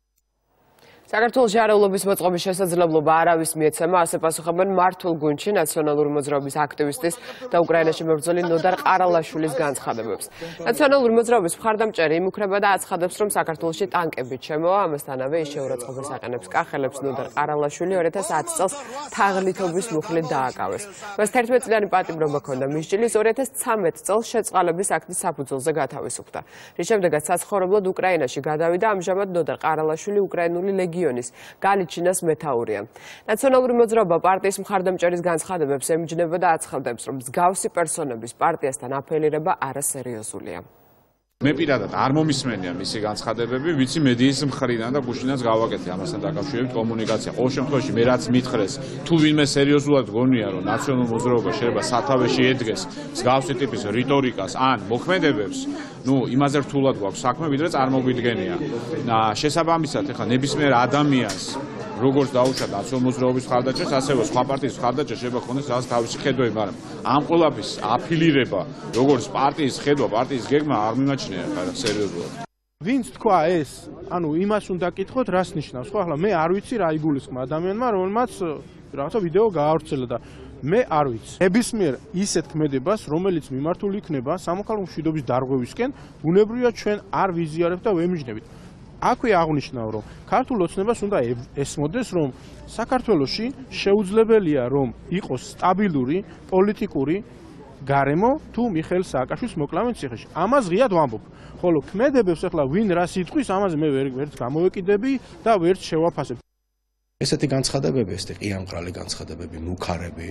საქართველოს ჯარეულობის მოწყობის შესაძლებლობა არავის მიეცემა, ასე პასუხობენ მართულ გუნდში ნაციონალური მოძრაობის აქტივისტის და უკრაინაში მებრძოლი ნოდარ ყარალაშვილის განცხადებებს. ნაციონალური მოძრაობის მხარდამჭერი იმუქრება და აცხადებს, რომ საქართველოში ტანკები ჩემოა, ამასთანავე ის შეურაცხყოფას აყენებს კახელებს. ნოდარ ყარალაშვილი 2010 წელს თაღლითობის მუხლით დააკავეს. მას 11 წლიანი პატიმრობა ჰქონდა მისჯილის 2013 წელს შეწყალების აქტის საფუძველზე გათავისუფლდა. რის შემდეგაც საცხოვრებლად უკრაინაში გადავიდა, ამჟამად ნოდარ ყარალაშვილი უკრაინული ლეგიონის გალიჩინას მეთაურია. ნაციონალური მოძრაობა პარტიის მხარდამჭერის განცხადებებს ემიჯნება და აცხადებს, რომ მსგავსი პერსონების პარტიასთან აფეილირება არასერიოზულია. მე პირადად არ მომისმენია მისი განცხადებები, ვიცი მედიის მხრიდან და გუშინაც გავაკეთე ამასთან დაკავშირებით კომუნიკაცია. ყოველ შემთხვევაში მე რაც მითხრეს, თუ ვინმე სერიოზულად გონია, რომ ნაციონალურ მოძრაობა შეიძლება სათავეში ედგეს მსგავსი ტიპის რიტორიკას ან მოქმედებებს, იმაზე რთულად გვაქვს საქმე, ვიდრე წარმოგვიდგენია. შესაბამისად, ეხლა ნებისმიერ ადამიანს როგორც დაუშვათ ნაციონალურ მოძრაობის მხარდაჭერას, ასევე სხვა პარტიის მხარდაჭერა შეიძლება ქონდეს რაღაც თავისი ხედვები, მაგრამ ამ ყველაფრის აფილირება, როგორც პარტიის ხედვა, პარტიის გეგმა არ მიმაჩნია ხარ სერიოზულად. ვინც თქვა ეს, ანუ იმას უნდა კითხოთ, რას ნიშნავს, ხო, ახლა მე არ ვიცი რა იგულისხმა ადამიანმა, რომელმაც რაღაცა ვიდეო გაავრცელა და მე არ ვიცი. ნებისმიერ ისეთ ქმედებას, რომელიც მიმართული იქნება სამოქალაქო მშვიდობის დარღვევისკენ, ბუნებრივია ჩვენ არ ვიზიარებთ და ვემიჯნებით. აქვე აღნიშნავ, რომ ქართულ ოცნებას უნდა ესმოდეს, რომ საქართველოში შეუძლებელია, რომ იყოს სტაბილური პოლიტიკური გარემო თუ მიხეილ სააკაშვილის მოკლავენ ციხეში. ამას ღიად ვამბობ. ხოლო ქმედებებს ახლა ვინ რას იტყვის, ამაზე მე ვერც გამოვეკიდები და ვერც შევაფასებ. ესეთი განცხადებები, ესეთი ყიამყრალი განცხადებები, მუქარები,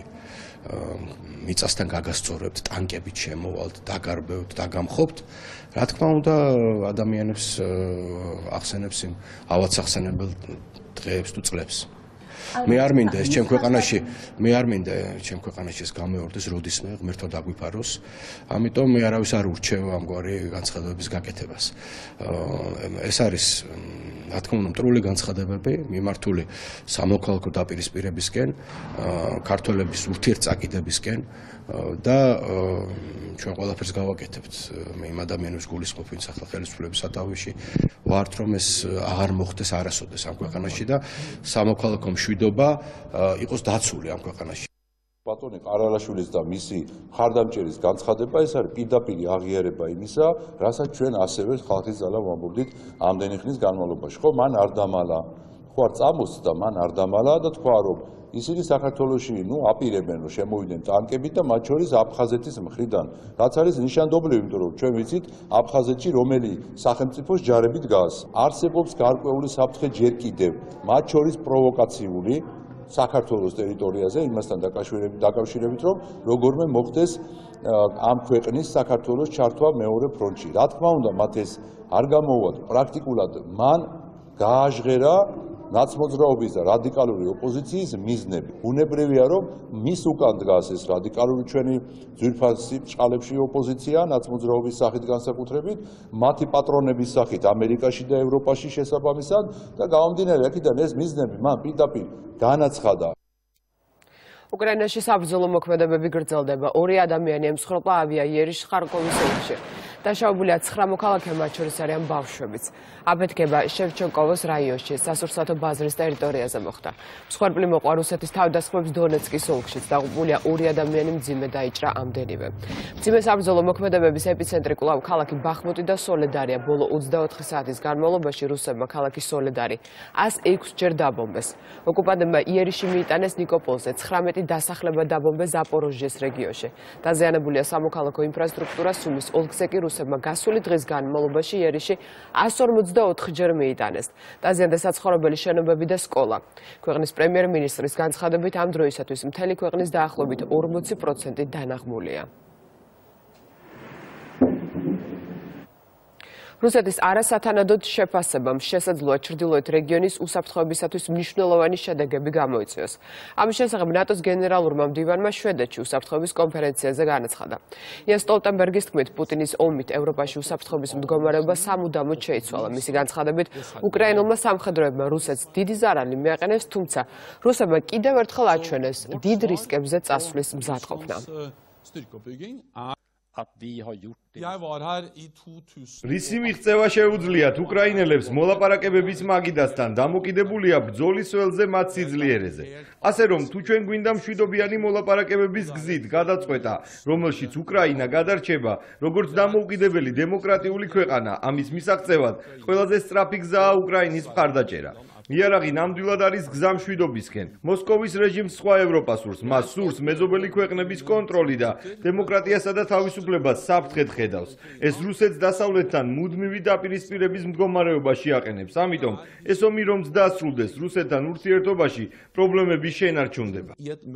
მიწასთან გაგასწორებთ, ტანკებით შემოვალთ, დაგარბევთ, დაგამხობთ, რა თქმა უნდა, ადამიანებს ახსენებს იმ ავადსახსენებელ დღეებს თუ წლებს. მე არ მინდა ეს ჩემ ქვეყანაში ეს გამეორდეს, როდისმე ღმერთო დაგვიფაროს. ამიტომ მე არავის არ ურჩევ ამგვარი განცხადებების გაკეთებას. ეს არის რა თქმა უნდა მტრული განცხადებები მიმართული სამოქალაქო დაპირისპირებისკენ, ქართველების ურთიერთწაკიდებისკენ და ჩვენ ყველაფერს გავაკეთებთ. მე იმ ადამიანებს გულისხმობ, ვინც ახლა ხელისუფლების სათავეში ვართ, რომ ეს აღარ მოხდეს არასოდეს ამ ქვეყანაში და სამოქალაქო მშვიდობა იყოს დაცული ამ ქვეყანაში. ბატონი ყარალაშვილის და მისი მხარდამჭერის განცხადება ეს არის პირდაპირ აღიარება იმისა, რასაც ჩვენ ასევე ხალხის ძალა ვამბობდით ამდენი ხნის განმავლობაში. ხო, მან არ დამალა, ხო არ წამოსდა, მან არ დამალა და თქვა, რომ ისინი საქართველოში აპირებენ, რომ შემოვიდნენ ტანკებით და მათ შორის აფხაზეთის მხრიდან, რაც არის ნიშანდობლივი, იმიტომ რომ ჩვენ ვიცით აფხაზეთში რომელი სახელმწიფოს ჯარები დგას. არსებობს გარკვეული საფრთხე ჯერ კიდევ, მათ შორის პროვოკაციული საქართველოს ტერიტორიაზე, იმასთან დაკავშირებით, რომ როგორმე მოხდეს ამ ქვეყნის საქართველოს ჩართვა მეორე ფრონტში. რა თქმა უნდა, მათ ეს არ გამოუვათ პრაქტიკულად, მან გააჟღერა ნაცმოძრაობის და რადიკალური ოპოზიციის მიზნები. ბუნებრივია, რომ მის უკან დგას ეს რადიკალური ჩვენი ძვირფასი ბრჭყალებში ოპოზიცია, ნაცმოძრაობის სახით განსაკუთრებით, მათი პატრონების სახით ამერიკაში და ევროპაში შესაბამისად და გამომდინარე აქედან ეს მიზნები მან პირდაპირ განაცხადა. უკრაინაში საბრძოლო მოქმედებები გრძელდება. 2 ადამიანი ემსხვერპლა ავიაიერიშ ხარკოვის ოლქში. დაშავებულია 9 მოქალაქე, მათ შორის არიან ბავშვებიც. აფეთქება შევჩენკოვოს რაიონში, სასურსათო ბაზრის ტერიტორიაზე მოხდა. მსხვერპლი მოყვა რუსეთის თავდასხმების დონეცკის ოლქშიც. დაღუპულია 2 ადამიანი, მძიმე დაიჭრა ამდენივე. მძიმე საბრძოლო მოქმედებების ეპიცენტრი კვლავ ქალაქი ბახმუტი და სოლედარია. ბოლო 24 საათის განმავლობაში რუსებმა ქალაქი სოლედარი 106 ჯერ დაბომბეს. ოკუპანტებმა იერიში მიიტანეს ნიკოპოლზე, 19 დასახლება დაბომბეს ზაპოროჟიეს რეგიონში. დაზიანებულია სამოქალაქო ინფრასტრუქტურა, სუმის ოლქზე კი რუსებმა გასული დღის განმავლობაში იერიში 154 ჯერ მიიტანეს. დაზიანდა საცხოვრებელი შენობები და სკოლა. ქვეყნის პრემიერ-მინისტრის განცხადებით ამ დროისათვის მთელი ქვეყნის დაახლოებით 40% დანაღმულია. რუსეთის არასათანადოდ შეფასებამ შესაძლოა ჩრდილოეთ რეგიონის უსაფრთხოებისათვის მნიშვნელოვანი შედეგები გამოიწვიოს. ამის შესახებ ნატოს გენერალურმა მდივანმა შვედეთში უსაფრთხოების კონფერენციაზე განაცხადა. იენს სტოლტენბერგის თქმით, პუტინის ომით ევროპაში უსაფრთხოების მდგომარეობა სამუდამოდ შეიცვალა. მისი განცხადებით, უკრაინულმა სამხედროებმა რუსეთს დიდი ზარალი მიაყენეს, თუმცა რუსებმა კიდევ ერთხელ აჩვენეს დიდ რისკებზე წასვლის მზადყოფნა. რისი მიღწევა შეუძლიათ უკრაინელებს მოლაპარაკებების მაგიდასთან დამოკიდებულია ბრძოლის ველზე მათ სიძლიერეზე. ასე რომ თუ ჩვენ გვინდა მშვიდობიანი მოლაპარაკებების გზით გადაწყვეტა, რომელშიც უკრაინა გადარჩება როგორც დამოუკიდებელი დემოკრატიული ქვეყანა, ამის მისაღწევად ყველაზე სწრაფი გზაა უკრაინის მხარდაჭერა. იარაღი ნამდვილად არის გზა მშვიდობისკენ. მოსკოვის რეჟიმს სხვა ევროპას სურს, მას სურს მეზობელი ქვეყნების კონტროლი და დემოკრატიასა და თავისუფლებას საფრთხედ ხედავს. ეს რუსეთს დასავლეთთან მუდმივი დაპირისპირების მდგომარეობაში აყენებს. ამიტომ ეს ომი რომც დასრულდეს, რუსეთთან ურთიერთობაში პრობლემები შენარჩუნდება.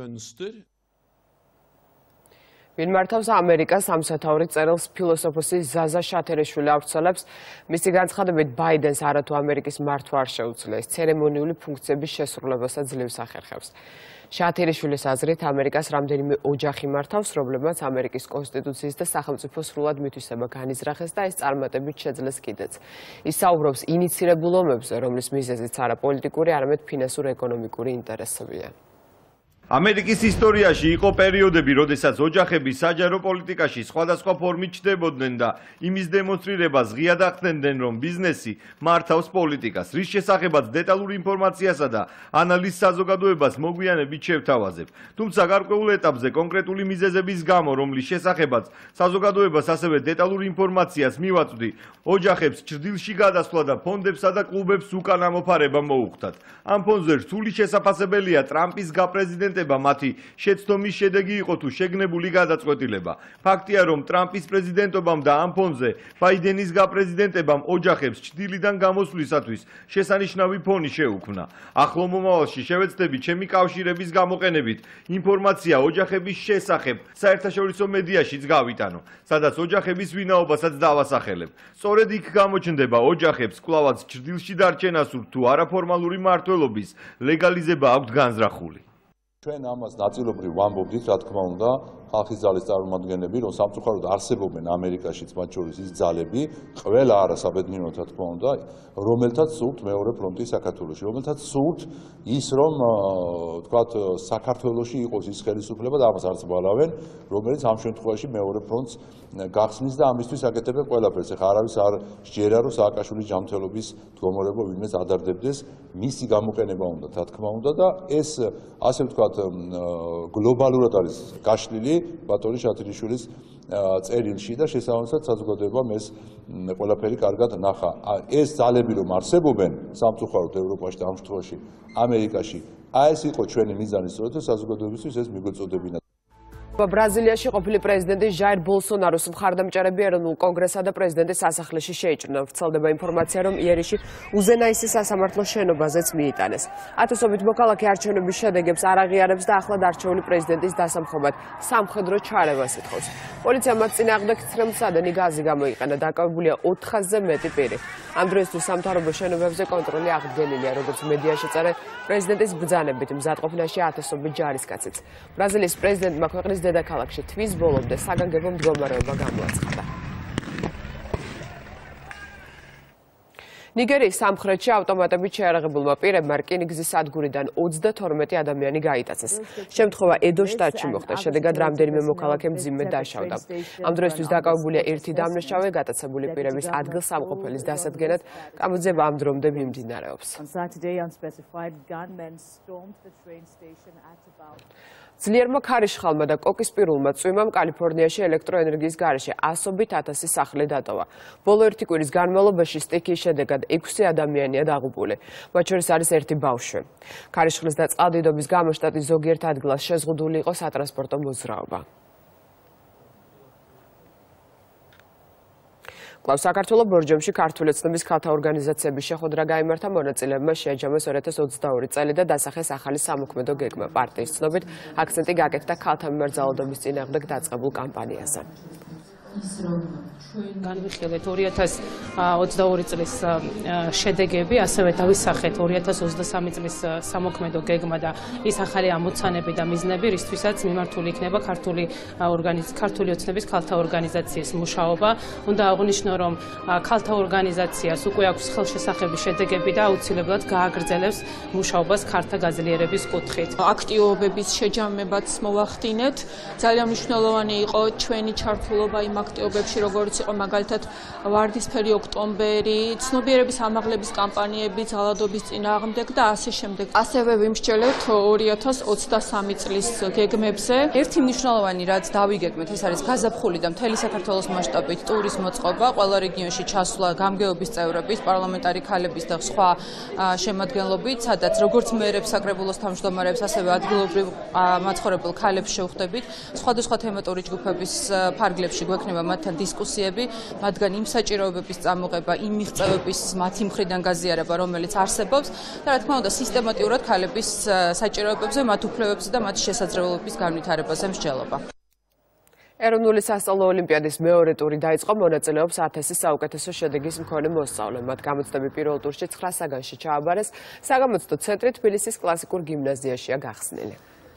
ვინ მართავს ამერიკას სამსათაურო წერილს ფილოსოფოსი ზაზა შათერიშვილი ავრცელებს, მისი განცხადებით ბაიდენს არათუ ამერიკის მართვა არ შეუძლია, ეს ცერემონიული ფუნქციების შესრულებასაც ძლივს ახერხებს. შათერიშვილის აზრით, ამერიკას რამდენიმე ოჯახი მართავს, რომლებმაც ამერიკის კონსტიტუციის და სახელმწიფო სრულად მითვისება განიზრახეს და ეს წარმატებით შეძლეს კიდეც. ის საუბრობს ინიცირებულ ომებზე, რომლის მიზეზიც არა პოლიტიკური, არამედ ფინანსურ-ეკონომიკური ინტერესებია. ამერიკის ისტორიაში იყო პერიოდები, როდესაც ოჯახები საჯარო პოლიტიკაში სხვადასხვა ფორმით ჩდებოდნენ და იმის დემონსტრირებას ღიად ახდენდნენ, რომ ბიზნესი მართავს პოლიტიკას, რის შესახებაც დეტალურ ინფორმაციასა და ანალიზს საზოგადოებას მოგვიანებით შევთავაზებ. თუმცა გარკვეულ ეტაპზე კონკრეტული მიზეზების გამო, რომლის შესახებაც საზოგადოებას ასევე დეტალურ ინფორმაციას მივაწვდი, ოჯახებს ჭრდილში გადასვლა და ფონდებსა და კლუბებს უკან ამოფარება მოუხდათ. ამ ფონზე რთული შესაძლებელია ტრამპის გაპრეზიდენტება მათი შეცდომის შედეგი იყო თუ შეგნებული გადაწყვეტილება. ფაქტია, რომ ტრამპის პრეზიდენტობამ და ამ ფონზე ბაიდენის გაპრეზიდენტებამ ოჯახებს ჭრდილიდან გამოსვლისათვის შესანიშნავი ფონი შეუქმნა. ახლო მომავალში შევეცდები ჩემი კავშირების გამოყენებით ინფორმაცია ოჯახების შესახებ საერთაშორისო მედიაშიც გავიტანო, სადაც ოჯახების ვინაობასაც დავასახელებ. სწორედ იქ გამოჩნდება ოჯახებს კვლავაც ჭრდილში დარჩენასურ თუ არაფორმალური მმართველობის ლეგალიზება აქვთ განზრახული. ჩვენ ამას ნაწილობრივ ვამბობდით, რა თქმა უნდა, ხალხის ძალის წარმომადგენლები, რომ სამწუხაროდ არსებობენ ამერიკაშიც მათ შორის ის ძალები, ყველა არა საბედნიეროდ, რა თქმა უნდა, რომელთაც სურთ მეორე ფრონტი საქართველოში, რომელთაც სურთ ის, რომ თქვათ, საქართველოში იყოს ის ხელისუფლება და ამას არც ბალავენ, რომელიც ამ შემთხვევაში მეორე ფრონტს გახსნის და ამისთვის აკეთებენ ყველაფერს. ეხლა არავის არ სჯერა, რომ სააკაშვილის ჯანმრთელობის მდგომარეობა ვინმეს ადარდებდეს, მისი გამოყენება უნდა, რა თქმა უნდა და ეს ასე ვთქვათ, გლობალურად არის გაშლილი ბატონი შათერიშვილის წერილში და შესაბამისად საზოგადოებამ ეს ყველაფერი კარგად ნახა. ეს ძალები რომ არსებობენ სამწუხაროდ ევროპაში და ამ შემთხვევაში ამერიკაში, ეს იყო ჩვენი მიზანი, სწორედ საზოგადოებისთვის ეს მიგვეწოდებინა. ბრაზილიაში ყოფილი პრეზიდენტი ჟაირ ბოლსონაროს მხარდამჭერები ეროვნულ კონგრესსა და პრეზიდენტის სასახლეში შეიჭრნენ. ვრცელდება ინფორმაცია, რომ იერიში უზენაესი სასამართლო შენობაზეც მიიტანეს. ათასობით მოქალაქე არჩევნების შედეგებს არ აღიარებს და ახლად არჩეული პრეზიდენტის დასამხობად სამხედრო ჩარევას ითხოვს. პოლიციამ მათ წინააღმდეგ ცრემლსადენი გაზი გამოიყენა, დაკავებულია 400-ზე მეტი პირი. ამ დროისთვის სამთავრობო შენობებზე კონტროლი აღდგენილია, როგორც მედიაში წერენ, პრეზიდენტის ბრძანებით მზადყოფნაში ათასობით ჯარისკაციც. ბრაზილიის პრეზიდენტმა ქვეყნის დედაქალაქში თვის ბოლომდე საგანგებო მდგომარეობა გამოაცხადა. ნიგერიის სამხრეთში ავტომატებით შეიარაღებულმა პირებმა რკინიგზის სადგურიდან 32 ადამიანი გაიტაცეს. შემთხვევა ედოს შტატში მოხდა, შედეგად რამდენიმე მოქალაქე მძიმედ დაშავდა. ამ დროისთვის დაკავებულია ერთი დამნაშავე, გატაცებული პირების ადგილსამყოფელის დასადგენად გამოძიება ამ დრომდე მიმდინარეობს. ძლიერმა ქარიშხალმა და კოკისპირულმა წვიმამ კალიფორნიაში ელექტროენერგიის გარეშე ასობით ათასი სახლი დატოვა. ბოლო ერთი კვირის განმავლობაში სტიქიის შედეგად 6 ადამიანია დაღუპული. მათ შორის არის ერთი ბავშვი. ქარიშხლის და წყალდიდობის გამო შტატის ზოგიერთ ადგილას შეზღუდული იყო სატრანსპორტო მოძრაობა. კლავს საქართველოს ბორჯომში ქართული ოცნების ქალთა ორგანიზაციების შეხვედრა გაიმართა, მონაწილეებმა შეაჯამეს 2022 წელი და დასახეს ახალი სამოქმედო გეგმა. პარტიის ცნობით, აქცენტი გაკეთდა ქალთა მიმართ ძალადობის წინააღმდეგ დაწყებულ კამპანიაზე. განვიხილეთ 2022 წლის შედეგები, ასევე დავისახეთ 2023 წლის სამოქმედო გეგმა და ის ახალი ამოცანები და მიზნები, რისთვისაც მიმართული იქნება ქართული ოცნების ქალთა ორგანიზაციის მუშაობა. უნდა აღვნიშნო, რომ ქალთა ორგანიზაციას უკვე აქვს ხელშესახები შედეგები და აუცილებლად გააგრძელებს მუშაობას ქალთა გაძლიერების კუთხით. აქტივობების შეჯამებაც მოვახდინეთ. ძალიან მნიშვნელოვანი იყო ჩვენი ჩართულობა იმ აქტივობებში, როგორც იყო მაგალითად ვარდისფერი ოქტომბერი, ცნობიერების ამაღლების კამპანიები, ძალადობის წინააღმდეგ და ასე შემდეგ. ასევე ვიმსჯელეთ 2023 წლის გეგმებზე. ერთი მნიშვნელოვანი რაც დავიგეგმეთ, ეს არის გაზაფხული და მთელი საქართველოს მასშტაბით ტურის მოწყობა, ყველა რეგიონში ჩასვლა გამგეობის წევრების, პარლამენტარი ქალების და სხვა შემადგენლობით, სადაც როგორც მერებს, საკრებულოს თავმჯდომარებს, ასევე ადგილობრივ მაცხოვრებელ ქალებს შევხვდებით. სხვადასხვა თემატური ჯგუფების ფარგლებში გვექნება მათთან დისკუსიები, მათგან იმ საჭიროებების წამოღება, იმ მიღწევების მათი მხრიდან გაზიარება, რომელიც არსებობს და რა თქმა უნდა სისტემატიურად ქალების საჭიროებებზე, მათ უფლებებზე და მათი შესაძლებლობების განვითარებაზე მსჯელობა. ეროვნული სასწავლო ოლიმპიადის მეორე ტური დაიწყო, მონაწილეობს 1000-ის საუკეთესო შედეგის მქონე მოსწავლე. მათ გამოცდები პირველ ტურში 9 საგანში ჩააბარეს. საგამოცდო ცენტრი თბილისის კლასიკურ გიმნაზიაშია გახსნილი.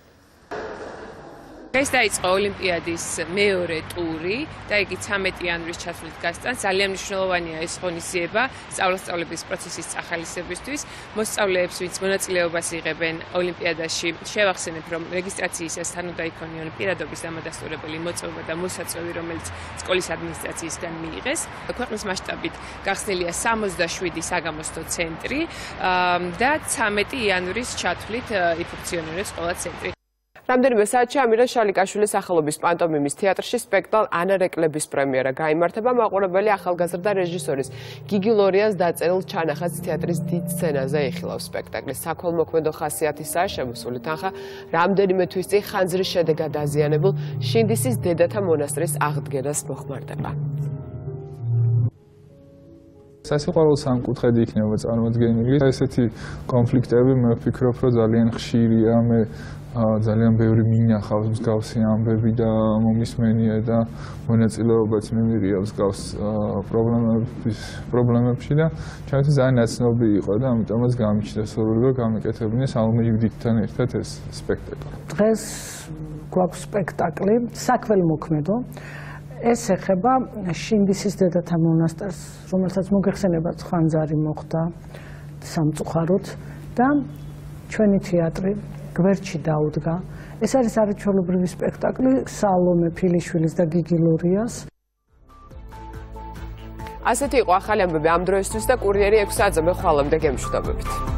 ეს დაიწყო ოლიმპიადის მეორე ტური და იგი 13 იანვრის ჩათვლით გასტანს. ძალიან მნიშვნელოვანია ეს ღონისძიება სწავლების პროცესის წახალისებისთვის. მოსწავლეებს, ვინც მონაწილეობას იღებენ ოლიმპიადაში, შევახსენებ, რომ რეგისტრაციისასთან უნდა იქონიონ პირადობის დამადასტურებელი მოწვევა და მოსაწვევი, რომელიც სკოლის ადმინისტრაციისგან მიიღეს. ქვეყნის მასშტაბით გახსნილია 67 საგამოცდო ცენტრი და 13 იანვრის ჩათვლით იფუნქციონირებს ყველა ცენტრი. რამდენიმე საათში ამირან შალიკაშვილის სახელობის პანტომიმის თეატრში სპექტაკლ ანარეკლების პრემიერა გაიმართება. მაყურებელი ახალგაზრდა რეჟისორის გიგი ლორიანს დაწერილ ჩანახატს თეატრის დიდ სცენაზე იხილავს. სპექტაკლის საქველმოქმედო ხასიათისაა შემოსული თანხა რამდენიმე თვის წინ ხანძრის შედეგად დაზიანებულ შინდისის დედათა მონასტრის აღდგენას მოხმარდება. სასიყვარულო სამკუთხედი იქნება წარმოდგენილი. ესეთი კონფლიქტები მე ვფიქრობ, რომ ძალიან ხშირია. მე ძალიან ბევრი მინახავს მსგავსი ამბები და მომისმენია და მონაწილეობაც მიმიღია მსგავს პრობლემებში და ჩემთვის ძალიან ნაცნობი იყო და ამიტომაც გამიჩნდა სურვილი რომ გამეკეთებინა სალომე იუდითთან ერთად ეს სპექტაკლი. დღეს გვაქვს სპექტაკლი საქველმოქმედო. ეს ეხება შინდისის დედათა მონასტერს, რომელსაც მოგეხსენებათ ხანძარი მოხდა სამწუხაროდ და ჩვენი თეატრი გვერდში დაუდგა. ეს არის არაჩვეულებრივი სპექტაკლი სალომე ფილიშვილის და გიგი ლორიას. ასეთი იყო ახალი ამბები ამ დროისთვის და კურიერი 6 საათზე მე ხვალამდე გემშვიდობებით.